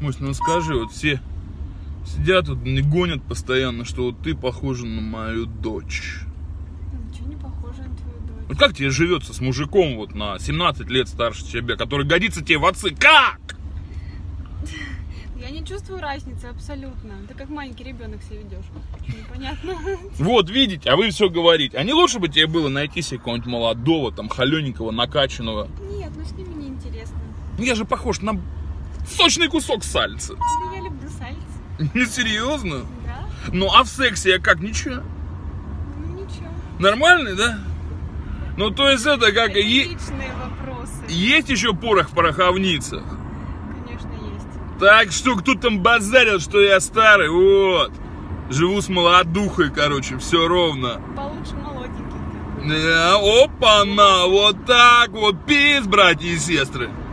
Мусь, ну скажи, вот все сидят тут, не гонят постоянно, что вот ты похожа на мою дочь. Ничего не похоже на твою дочь. Вот как тебе живется с мужиком вот на 17 лет старше тебя, который годится тебе в отцы? Как? Я не чувствую разницы абсолютно. Ты как маленький ребенок себя ведешь. Непонятно. Вот видите, а вы все говорите. А не лучше бы тебе было найти себе какого-нибудь молодого, там, холененького, накачанного? Нет, ну с ними неинтересно. Ну я же похож на сочный кусок сальца. Ну, я люблю сальцы. Не серьезно? Да? Ну а в сексе я как, ничего? Ну ничего. Нормальный, да? Ну то есть это как... Это личные вопросы. Есть еще порох в пороховницах? Конечно, есть. Так что кто там базарил, что я старый, вот. Живу с молодухой, короче, все ровно. Получше молоденьких. Опа-на, вот так вот, пиз, братья и сестры.